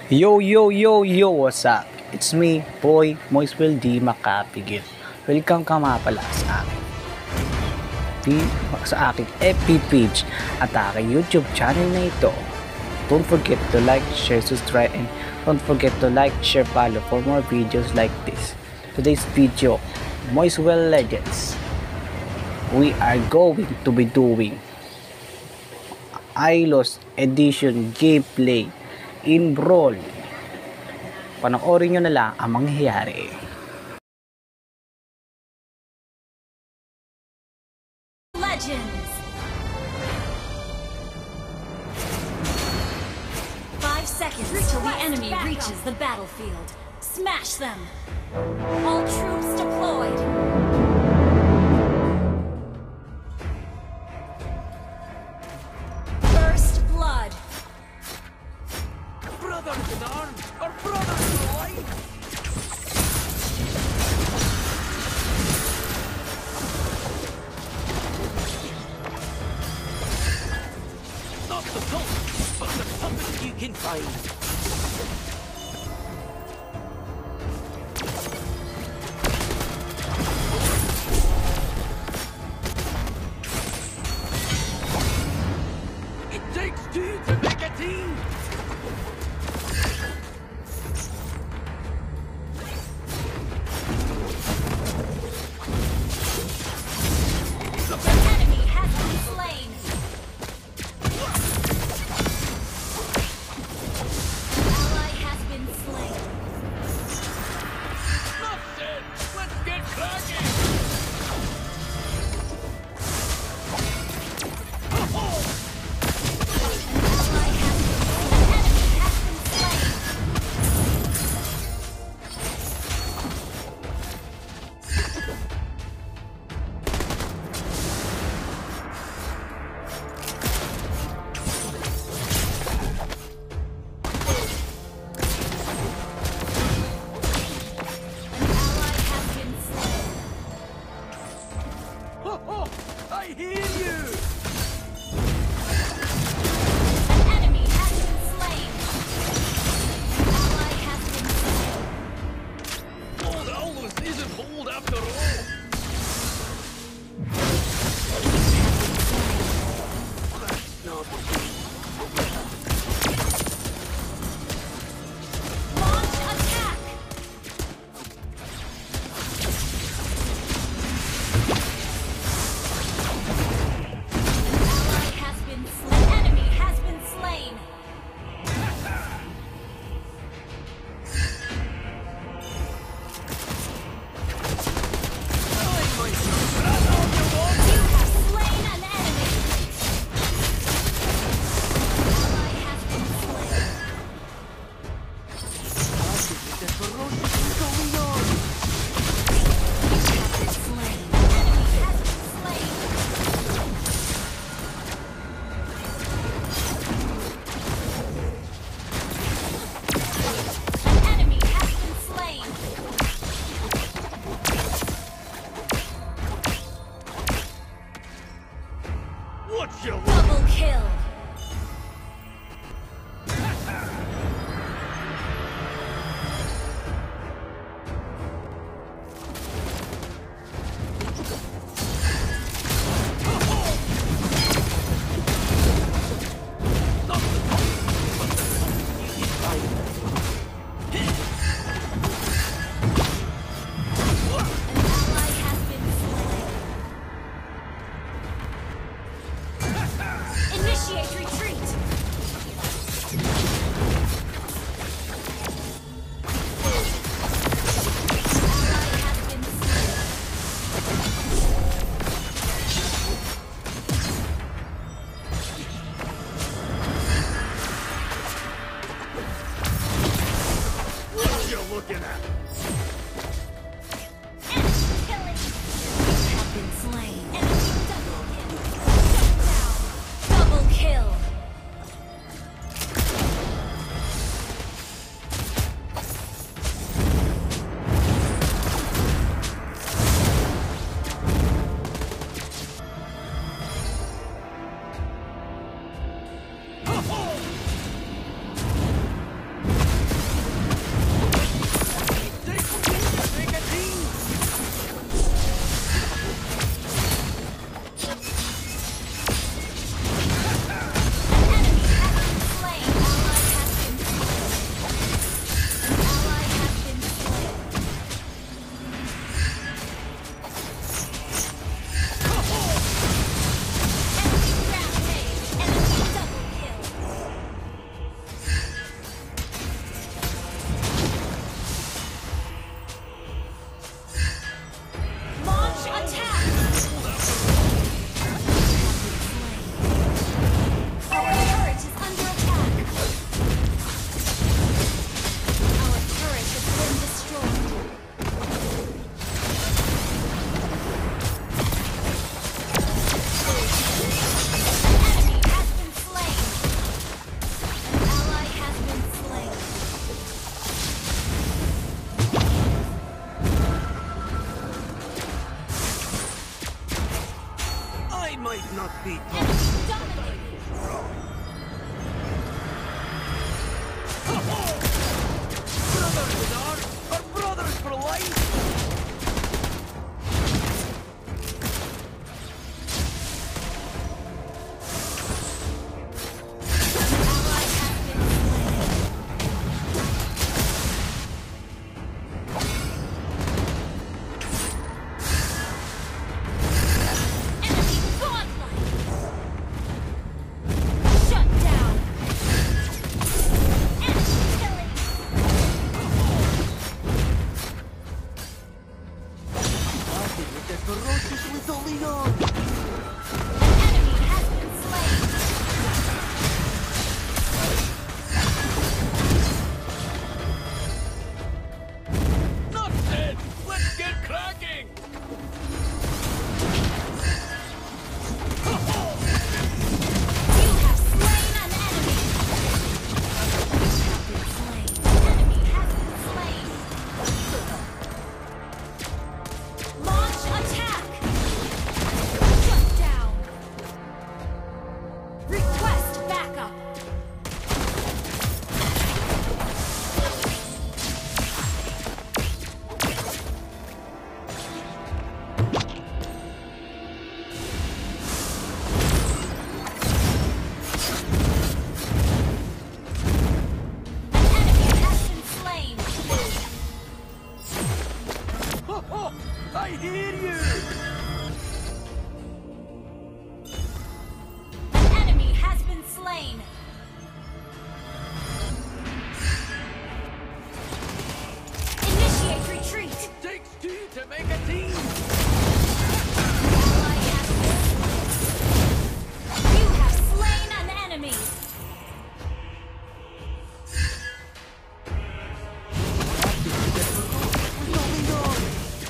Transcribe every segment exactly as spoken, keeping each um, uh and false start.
Yo, yo, yo, yo, what's up? It's me, boy, Moiswell D. Makapigil. Welcome ka nga pala sa akin. Di- sa aking F B page at aking YouTube channel na ito. Don't forget to like, share, subscribe, and don't forget to like, share, follow for more videos like this. Today's video, Moiswell Legends. We are going to be doing iLost Edition gameplay in Brawl. Panoorin nyo na lang ang mangyayari. Legends. Five seconds till the enemy reaches the battlefield. Smash them. All troops deployed. First blood. Brothers in arms, or brothers in life! Not the top, but the toughest you can find. It takes two to make a team! The enemy has been slain. Ally has been slain. Not dead! Let's get cracking! Ally has been slain. Enemy has been slain. Ally has been slain. Ho ho! I hear you! An enemy has been slain. Ally has been slain. Old Aldous isn't old after all! Launch attack. Ally has been slain. Enemy has been slain. You have slain an enemy. Ally has been slain. The ferocious going on! Has been slain. Enemy has been slain. An enemy has been slain. What's your Double kill. An ally has been slain. Initiate retreat. Ally has been slain. what you looking at? Enemy killing. Have been slain. Enemy double kill. Shut down. Double kill. Ho ho! cannot be taught. Enemy dominated. Brothers in arms are brothers for life. Ferocious with only arms. Enemy has been slain. Not dead. Let's get cracking. You have slain an enemy. You have been slain. Enemy has been slain. Launch attack. Shut down. Request backup. An enemy has been slain. Ho, ho, I hear you. An enemy has been slain. Initiate retreat. Takes two to make a team. Ally has been slain. You have slain an enemy. With only arms.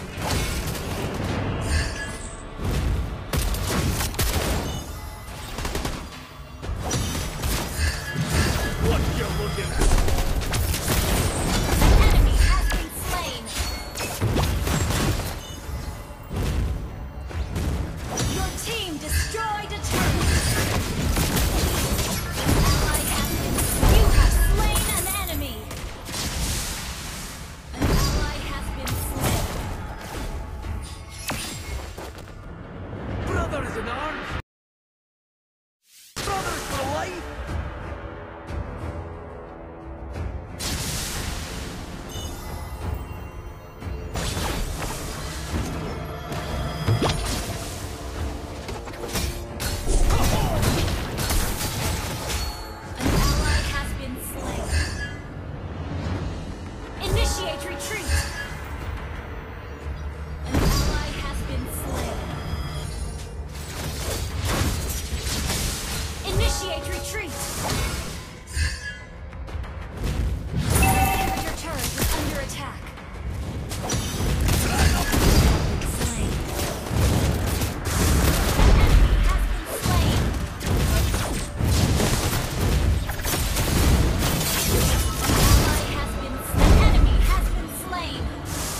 What you looking at? An enemy has been slain. Your team destroyed a turret. An ally has been slain. You have slain an enemy. An ally has been slain. Brothers in arms. Brothers for life. An ally has been slain. Initiate retreat. An ally has been slain. Initiate retreat. Inhibitor turret is under attack. Slain. Enemy has been slain. Ally has been slain. Enemy has been slain.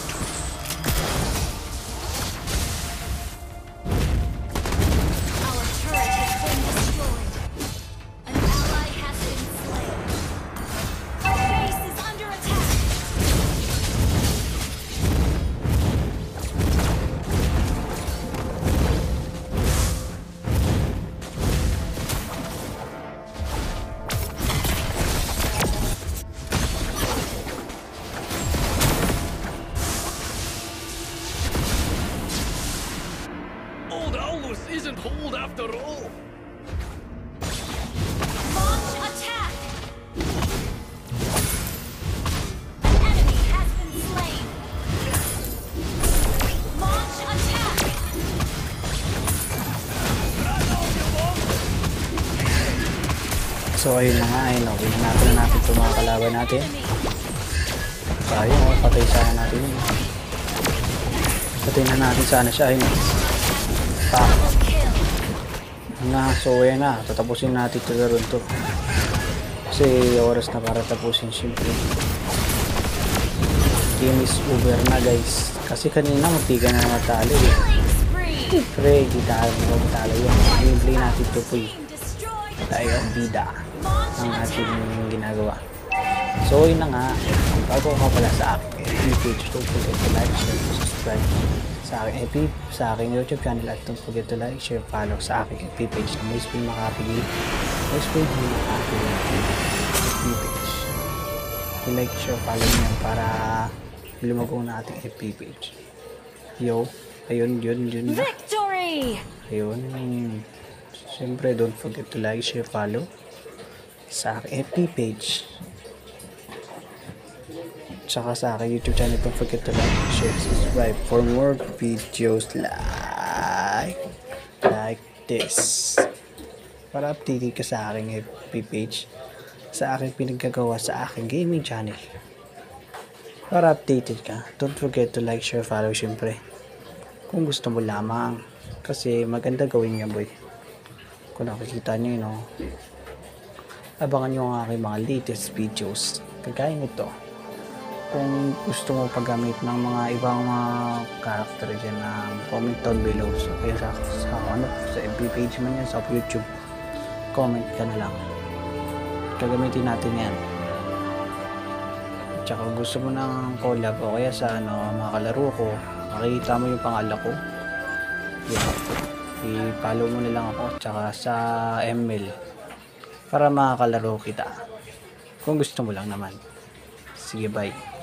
Our turret has been destroyed. An ally has been slain. Our base is under attack. Old Aulus isn't old after all. Launch attack. Enemy has been slain. Launch attack. So ayun na nga, ayun, okay na natin na natin itong mga kalaban natin. Enemy. Ayun, oh, patay sana natin yun. Patay na natin sana siya, ayun. Pa. Double kill. Na, so ayun na, tatapusin natin ito laro to. Kasi oras na para tapusin siyempre. Game is over na guys. Kasi kanina magtiga na natalo eh. Killing spree. Siyempre, di tayo magpapatalo yun. Gameplay natin to po eh. Team destroyed. Tayo ang bida ang Launch ating attack. ginagawa. So, yun na nga. Kung bago ka pala sa aking F B page, don't forget to like, share, subscribe sa aking F B, sa aking YouTube channel at don't forget to like, share, follow sa aking F B page na Moiseville Makapigi. Moiseville Makapigi F B page. I-like, share, follow niyo para lumago na ating F B page. Yo, ayun, yun, yun na. Victory. Ayun. Siyempre, don't forget to like, share, follow sa aking F B page. Tsaka sa aking YouTube channel. Don't forget to like, share, subscribe for more videos like like this. Para updated ka sa aking F B page, sa aking pinaggagawa sa aking gaming channel. Para updated ka. Don't forget to like, share, follow syempre. Kung gusto mo lamang. Kasi maganda gawin niya boy. Kung nakikita nyo yun, no? Abangan nyo ang aking mga latest videos. Kagaya nito. Kung gusto mo paggamit ng mga ibang mga character dyan na comment down below. So, kaya sa, sa, ano, sa F B page man yan, sa YouTube, comment ka na lang. Gagamitin natin yan. Tsaka kung gusto mo ng collab o kaya sa ano, mga kalaro ko, makikita mo yung pangalan ko. Yeah. I-follow mo na lang ako tsaka sa M L para makakalaro kita. Kung gusto mo lang naman. Sige, bye.